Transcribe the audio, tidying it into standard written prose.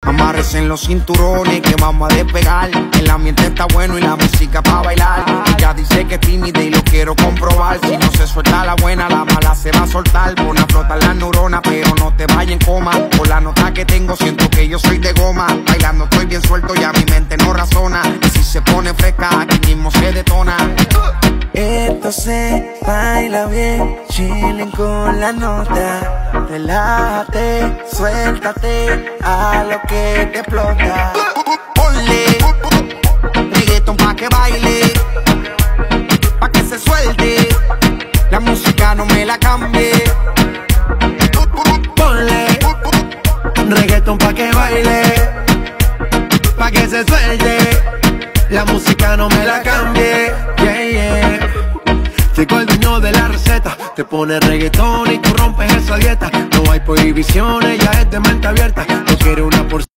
Amarres en los cinturones que vamos a despegar. El ambiente está bueno y la música pa' bailar. Ella dice que es tímida y lo quiero comprobar. Si no se suelta la buena, la mala se va a soltar. Pon a flotar las neuronas, pero no te vayas en coma. Por la nota que tengo siento que yo soy de goma. Bailando estoy bien suelto, ya mi mente no razona. Y si se pone fresca, aquí mismo se detona. Esto se baila bien, chilling con la nota. Relájate, suéltate a lo que te explota. Ponle reggaeton pa' que baile, pa' que se suelte. La música no me la cambie. Ponle reggaeton pa' que baile, pa' que se suelte. La música no me la cambie. Yeah, yeah. Llegó el dueño de la receta, te pone reggaetón y tú rompes esa dieta. No hay prohibiciones, ya es de mente abierta. No quiere una porción.